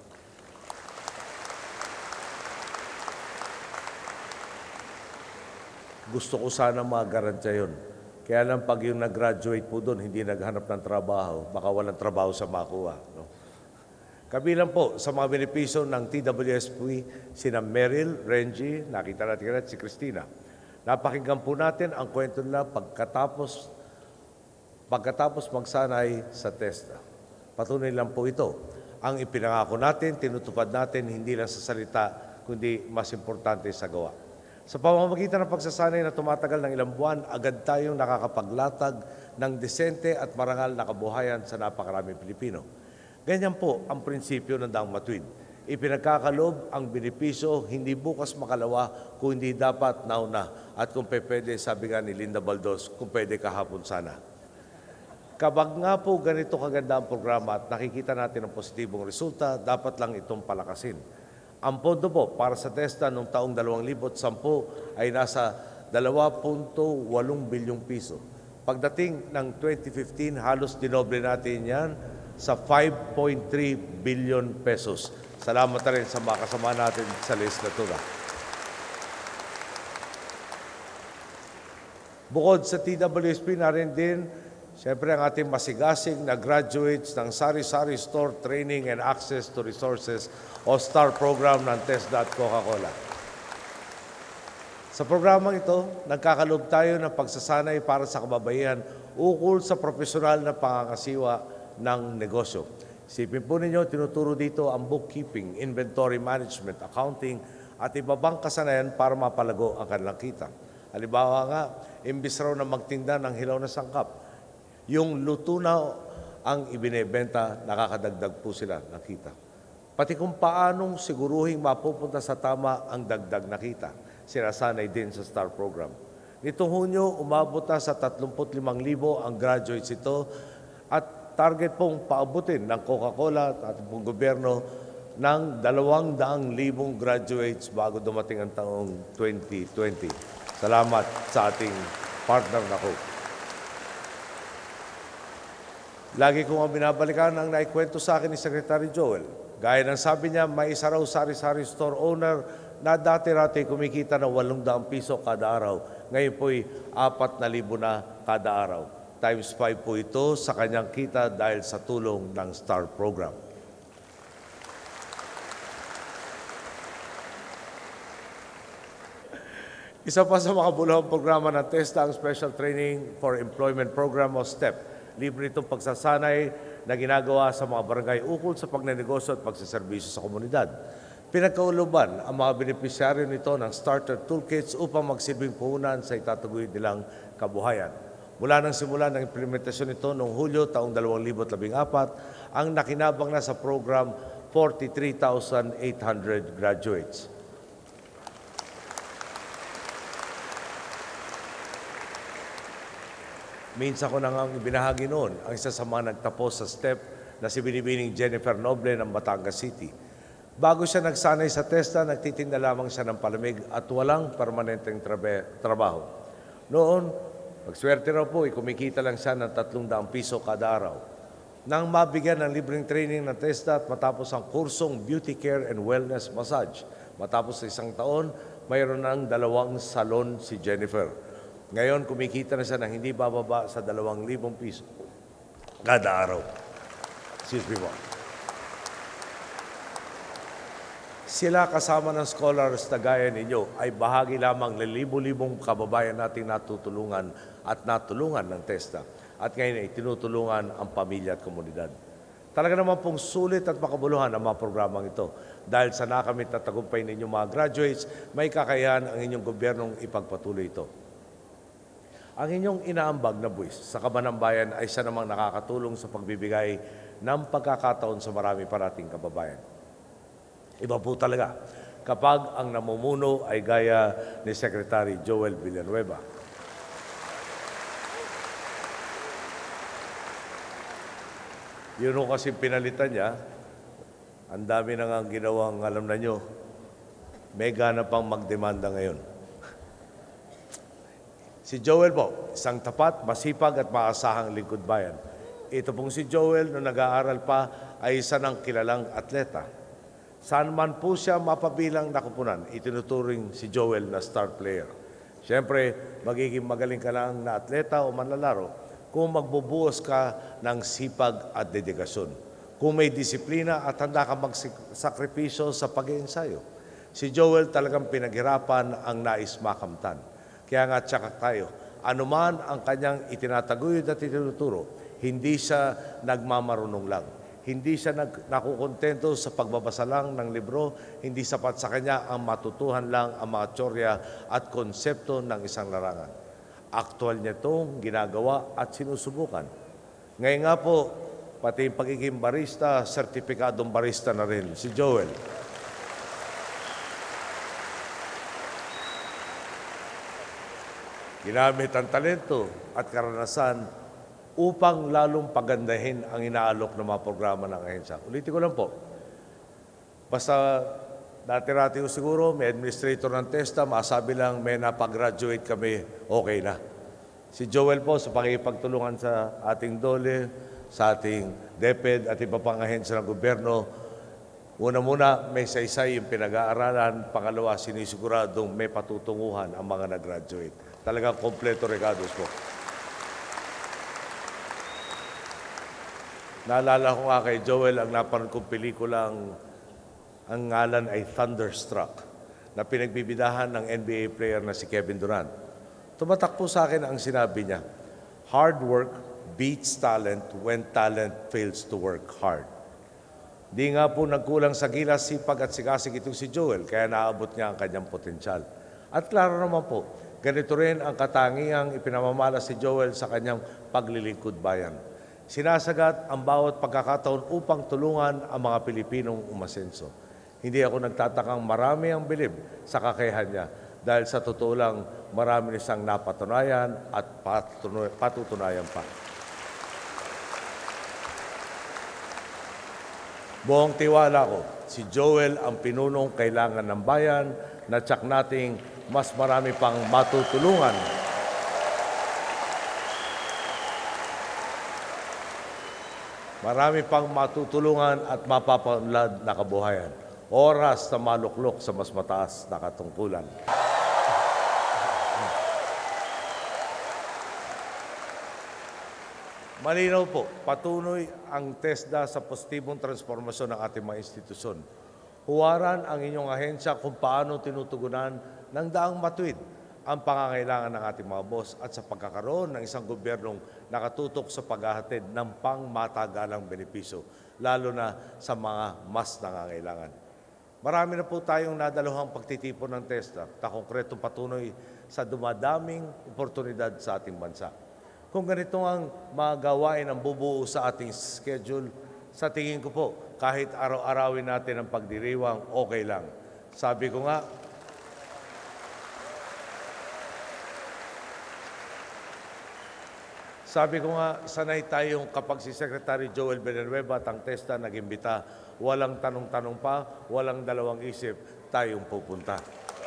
Gusto ko sana magarantiya yun. Kaya lang pag yung nag-graduate po doon, hindi naghanap ng trabaho, baka walang trabaho sa makuha. No? Kabilang po sa mga benepisyo ng T W S P, sina Meryl, Renji, nakita natin na si Christina. Napakinggan po natin ang kwento nila pagkatapos, pagkatapos magsanay sa TESDA. Patunay lang po ito. Ang ipinangako natin, tinutupad natin, hindi lang sa salita, kundi mas importante sa gawa. Sa pamamagitan ng pagsasanay na tumatagal ng ilang buwan, agad tayong nakakapaglatag ng desente at marangal na kabuhayan sa napakaraming Pilipino. Ganyan po ang prinsipyo ng Daang Matuwid. Ipinagkakalob ang benepisyo, hindi bukas makalawa, kung hindi dapat nauna. At kung pwede, sabi nga ni Linda Baldos, kung pwede kahapon sana. Kapag nga po ganito kaganda ang programa at nakikita natin ang positibong resulta, dapat lang itong palakasin. Ang pondo po para sa TESDA noong taong dalawang libo sampu ay nasa dalawa punto walong bilyong piso. Pagdating ng twenty fifteen, halos dinoble natin yan sa five point three billion pesos. Salamat na rin sa mga kasama natin sa legislatura. Bukod sa T W S P, narin din siyempre ang ating masigasig na graduates ng Sari-Sari Store Training and Access to Resources o STAR program ng TESDA at Coca-Cola. Sa programang ito, nagkakalob tayo ng pagsasanay para sa kababaihan ukol sa profesional na pangangasiwa ng negosyo. Isipin po ninyo, tinuturo dito ang bookkeeping, inventory management, accounting, at iba pang kasanayan para mapalago ang kanilang kita. Halimbawa nga, imbis raw na magtinda ng hilaw na sangkap, yung luto na ang ibinebenta, nakakadagdag po sila ng kita. Pati kung paanong siguruhing mapupunta sa tama ang dagdag na kita, sinasanay din sa STAR program. Nitong Hunyo, umabot na sa tatlumpu't limang libo ang graduates ito at target pong paabutin ng Coca-Cola at ating pong gobyerno ng dalawang daang libong graduates bago dumating ang taong twenty twenty. Salamat sa ating partner na Coke. Lagi kong ang binabalikan ang naikwento sa akin ni Secretary Joel. Gaya ng sabi niya, may isa raw sari-sari store owner na dati-rati kumikita ng walong daang piso kada araw. Ngayon po'y apat na libo na kada araw. Times five po ito sa kanyang kita dahil sa tulong ng STAR program. Isa pa sa makabuluhang programa ng TESDA ang Special Training for Employment Program o STEP. Libre itong pagsasanay na ginagawa sa mga barangay ukol sa pagnenegosyo at pagsaserbisyo sa komunidad. Pinagkauluban ang mga benepisyaryo nito ng starter toolkits upang magsilbing puhunan sa itataguyod nilang kabuhayan. Mula nang simula ng implementasyon nito noong Hulyo taong dalawang libo at labing apat, ang nakinabang na sa program forty-three thousand eight hundred graduates. Minsan ko na nga ibinahagi noon ang isa sa mga nagtapos sa STEP na si Binibining Jennifer Noble ng Batangas City. Bago siya nagsanay sa TESDA, nagtitinda lamang siya ng palamig at walang permanenteng trabe- trabaho. Noon, magswerte raw po, kumikita lang siya ng tatlong daang piso kada araw. Nang mabigyan ng libreng training ng TESDA at matapos ang kursong Beauty Care and Wellness Massage, matapos sa isang taon, mayroon ng dalawang salon si Jennifer. Ngayon, kumikita na siya ng hindi bababa sa dalawang libong piso kada araw. Excuse me po. Sila kasama ng scholars na gaya ninyo ay bahagi lamang ng libo-libong kababayan nating natutulungan at natulungan ng TESDA. At ngayon ay tinutulungan ang pamilya at komunidad. Talaga naman pong sulit at makabuluhan ang mga programang ito. Dahil sa nakamit at tagumpay ninyong mga graduates, may kakayahan ang inyong gobyernong ipagpatuloy ito. Ang inyong inaambag na buwis sa kaban ng bayan ay siya namang nakakatulong sa pagbibigay ng pagkakataon sa marami pa nating kababayan. Iba po talaga kapag ang namumuno ay gaya ni Secretary Joel Villanueva. Yun o kasi pinalitan niya, ang dami na nga ginawang, alam na nyo, may gana pang magdemanda ngayon. Si Joel po, isang tapat, masipag at maasahang lingkod bayan. Ito pong si Joel, nung nag-aaral pa, ay isa ng kilalang atleta. Saan man po siya mapabilang nakupunan, itinuturing si Joel na star player. Siyempre, magiging magaling ka lang na atleta o manlalaro kung magbubuhos ka ng sipag at dedikasyon. Kung may disiplina at handa ka magsakripisyo sa pag-iensayo. Si Joel talagang pinaghirapan ang nais makamtan. Kaya nga tsakat tayo, anuman ang kanyang itinataguyod at itinuturo, hindi siya nagmamarunong lang. Hindi siya nag, nakukontento sa pagbabasa lang ng libro, hindi sapat sa kanya ang matutuhan lang ang mga teorya at konsepto ng isang larangan. Aktual niya itong ginagawa at sinusubukan. Ngayon nga po, pati yung pagiging barista, sertipikadong barista na rin si Joel. Ginamit ang talento at karanasan upang lalong pagandahin ang inaalok ng mga programa ng ahensya. Ulitin ko lang po. Basta dati-rati ko siguro, may administrator ng TESDA, masabi lang may napag-graduate kami, okay na. Si Joel po sa pakipagtulungan sa ating DOLE, sa ating DepEd at iba pang ahensya ng gobyerno, una-muna may saysay yung pinag-aaralan, pangalawa sinisiguradong may patutunguhan ang mga nag-graduate. Talagang kompleto regados po. Naalala ko nga kay Joel ang napanood kong pelikulang ang ngalan ay Thunderstruck na pinagbibidahan ng N B A player na si Kevin Durant. Tumatak po sa akin ang sinabi niya, hard work beats talent when talent fails to work hard. Di nga po nagkulang sa gilas, sipag at sigasig itong si Joel, kaya naabot niya ang kanyang potensyal. At klaro naman po, Ganito rin ang katangiang ipinamamala si Joel sa kanyang paglilingkod bayan. Sinasagat ang bawat pagkakataon upang tulungan ang mga Pilipinong umasenso. Hindi ako nagtatakang marami ang bilib sa kakayahan niya dahil sa totoo lang marami siyang napatunayan at patutunayan pa. Buong tiwala ko, si Joel ang pinunong kailangan ng bayan na tsak nating mas marami pang matutulungan. Marami pang matutulungan at mapapaunlad na kabuhayan. Oras na maluklok sa mas mataas na katungkulan. Malinaw po, patuloy ang TESDA sa positibong transformasyon ng ating mga institusyon. Huwaran ang inyong ahensya kung paano tinutugunan ng daang matuwid ang pangangailangan ng ating mga boss at sa pagkakaroon ng isang gobyernong nakatutok sa paghahatid ng pangmatagalang benepisyo, lalo na sa mga mas nangangailangan. Marami na po tayong nadaluhang pagtitipon ng TESDA na konkretong patunoy sa dumadaming oportunidad sa ating bansa. Kung ganito ang mga gawain ang bubuo sa ating schedule, sa tingin ko po, kahit araw-arawin natin ang pagdiriwang, okay lang. Sabi ko nga, sabi ko nga, sanay tayong kapag si Secretary Joel Villanueva at ang TESDA nag-imbita, walang tanong-tanong pa, walang dalawang isip, tayong pupunta.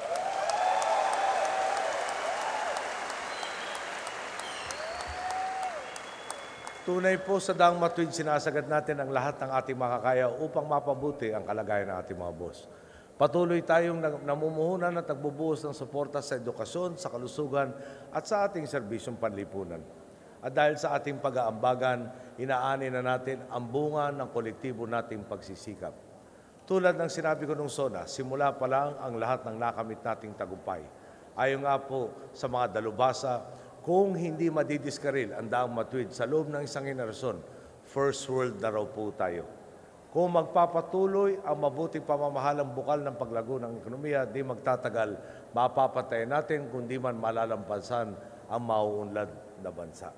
Tunay po sa daang matuwid, sinasagad natin ang lahat ng ating makakaya upang mapabuti ang kalagayan ng ating mga boss. Patuloy tayong namumuhunan at nagbubuhos ng suporta sa edukasyon, sa kalusugan at sa ating serbisyong panlipunan. At dahil sa ating pag-aambagan, inaani na natin ang bunga ng kolektibo nating pagsisikap. Tulad ng sinabi ko nung SONA, simula pa lang ang lahat ng nakamit nating tagumpay. Ayon nga po sa mga dalubhasa, kung hindi madidiskaril ang daang matuwid sa loob ng isang henerasyon, first world na raw po tayo. Kung magpapatuloy ang mabuting pamamahalang bukal ng paglago ng ekonomiya, di magtatagal, mapapatayin natin kundi man malalampasan ang mauunlad na bansa.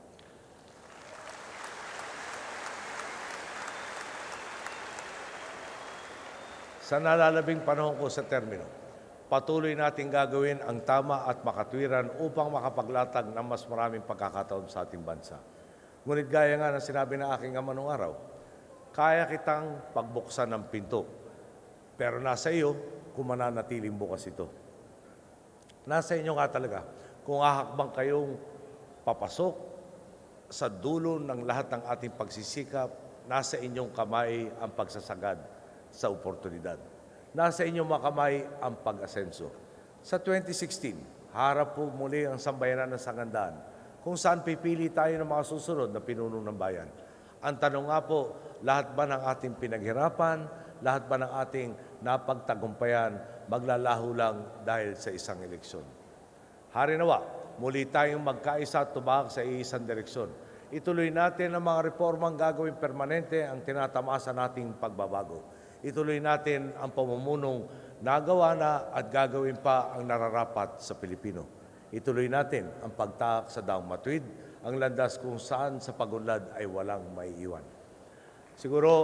Sa nalalabing panahon ko sa termino, patuloy natin gagawin ang tama at makatwiran upang makapaglatag ng mas maraming pagkakataon sa ating bansa. Ngunit gaya nga ng sinabi ng aking ama nung araw, kaya kitang pagbuksan ng pinto, pero nasa iyo kung mananatiling bukas ito. Nasa inyo nga talaga kung ahakbang kayong papasok sa dulo ng lahat ng ating pagsisikap, nasa inyong kamay ang pagsasagad sa oportunidad. Nasa inyong mga kamay ang pag-asenso. Sa twenty sixteen, harap po muli ang sambayanan ng Sangandaan kung saan pipili tayo ng mga susunod na pinuno ng bayan. Ang tanong nga po, lahat ba ng ating pinaghirapan, lahat ba ng ating napagtagumpayan, maglalaho lang dahil sa isang eleksyon? Hari nawa, muli tayong magkaisa at tumahak sa iisang direksyon. Ituloy natin ang mga reformang gagawin permanente ang tinatamasa nating pagbabago. Ituloy natin ang pamamunong nagawa na at gagawin pa ang nararapat sa Pilipino. Ituloy natin ang pagtahak sa daang matuwid, ang landas kung saan sa pagunlad ay walang maiiwan. Siguro,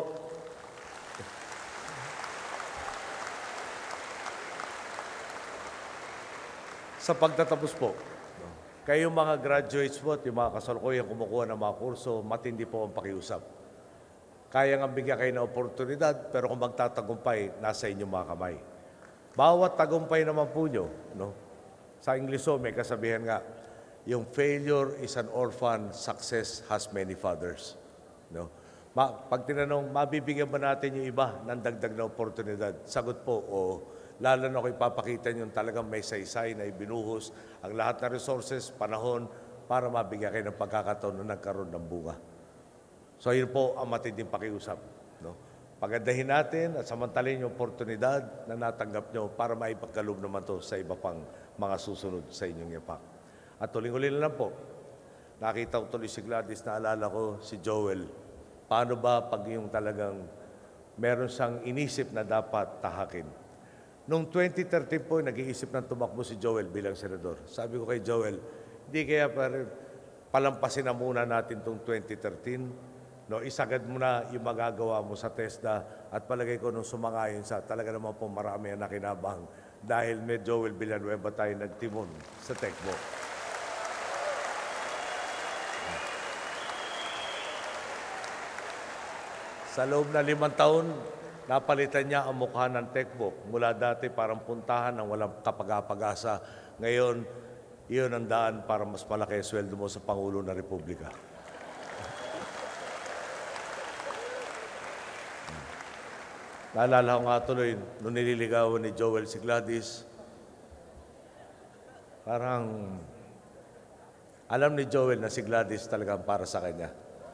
sa pagtatapos po, kayong mga graduates po at yung mga kasalukuyang kumukuha ng mga kurso, matindi po ang pakiusap. Kaya nga bigyan kayo ng oportunidad, pero kung magtatagumpay, nasa inyong mga kamay. Bawat tagumpay naman po nyo, no? Sa Ingleso, may kasabihan nga, yung failure is an orphan, success has many fathers. No? Ma pag tinanong, mabibigyan ba natin yung iba ng dagdag na oportunidad? Sagot po, oo. Lalo na kung ipapakita nyo talagang may saysay na ibinuhos ang lahat ng resources, panahon, para mabigyan kayo ng pagkakataon na nagkaroon ng bunga. So yun po ang matinding pakiusap. No? Pagandahin natin at samantalin yung oportunidad na natanggap nyo para maipagkaloob naman to sa iba pang mga susunod sa inyong yapak. At tuling-uli na lang po, nakita ko tuloy si Gladys, naalala ko si Joel. Paano ba pag yung talagang meron siyang inisip na dapat tahakin? Noong twenty thirteen po, nag-iisip ng tumakbo si Joel bilang senador. Sabi ko kay Joel, hindi kaya pa- palampasin na muna natin itong twenty thirteen. No, isagad mo na yung magagawa mo sa TESDA at palagay ko nung sumangayon sa talaga naman po marami ang nakinabang dahil may Joel Villanueva tayo nagtimon sa TECMO. Sa loob na limang taon, napalitan niya ang mukha ng TECMO. Mula dati parang puntahan ng walang kapag-apag-asa. Ngayon, iyon ang daan para mas malaki ang sweldo mo sa Pangulo ng Republika. Naalala ko nga tuloy, nung nililigawan ni Joel si Gladys, parang alam ni Joel na si Gladys talagang para sa kanya.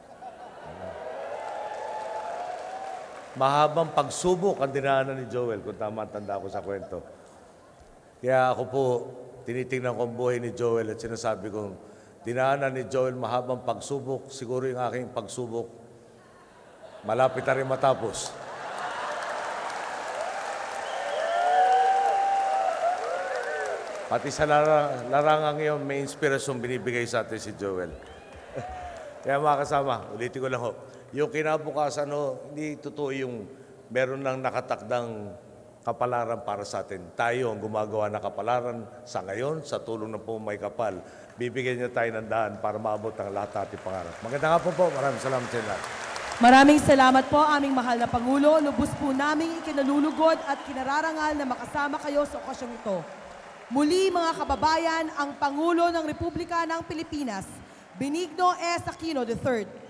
Mahabang pagsubok ang dinaanan ni Joel, kung tama ang tanda ko sa kwento. Kaya ako po, tinitingnan ko ang buhay ni Joel at sinasabi kong, dinaanan ni Joel mahabang pagsubok, siguro yung aking pagsubok, malapit na rin matapos. Pati sa larang, larangang iyon, may inspirasyon binibigay sa atin si Joel. Kaya mga kasama, ulitin ko lang ho, yung kinabukasan ho, hindi totoo yung meron lang nakatakdang kapalaran para sa atin. Tayo ang gumagawa ng kapalaran sa ngayon, sa tulong ng po may kapal. Bibigyan niya tayo ng daan para maabot ang lahat ating pangarap. Magandang hapon po. Maraming salamat sa inyo. Maraming salamat po aming mahal na Pangulo. Lubos po namin ikinalulugod at kinararangal na makasama kayo sa okasyong ito. Muli mga kababayan, ang Pangulo ng Republika ng Pilipinas, Benigno S. Aquino the third,